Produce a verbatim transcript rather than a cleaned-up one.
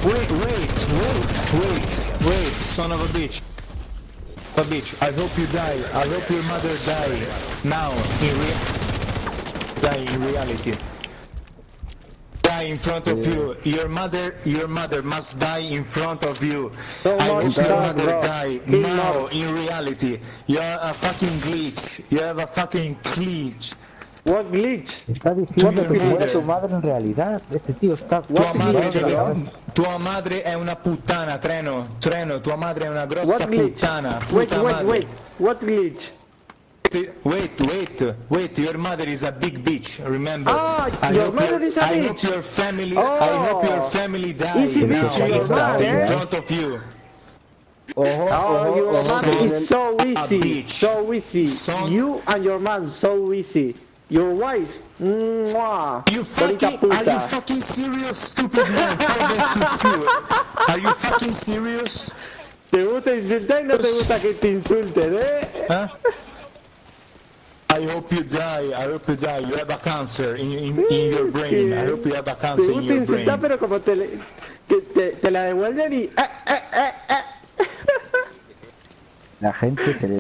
Wait, wait, wait, wait, wait, son of a bitch. A bitch. I hope you die. I hope your mother die now. In real, die in reality. Die in front of Yeah. you. Your mother, your mother must die in front of you. So I much hope your time, mother bro. die Kill now now. in reality. You're a fucking glitch. You have a fucking glitch. What glitch? Está diciendo Tu que muere mother. tu madre en realidad. Este tío está... Tua What madre, glitch, deve- bro? tua madre è una puttana, Treno. Treno, tua madre è una grossa What glitch? puttana. Wait, Puta wait, madre. wait. What glitch? Wait, wait, wait, your mother is a big bitch, remember? Ah, I your hope mother your, is a I bitch. hope your family, Oh. I hope your family dies Easy now, bitch, your is not mother, in eh? front of you. Ojo, Oh, ojo, your ojo. mother que is tienen- so a easy, bitch. so easy. Son- You and your man so easy. Your wife, mwah. You Bonita fucking, are you puta. fucking serious, stupid man? five versus two. Are you fucking serious? Te gusta insultar y no te gusta que te insulten, eh? Huh? I hope you die, I hope you die. You have a cancer in, in, in your brain. I hope you have a Te cancer in gusta your insultar, brain. pero como te, le- que te, te la devuelven y... eh, eh, eh, eh. La gente se le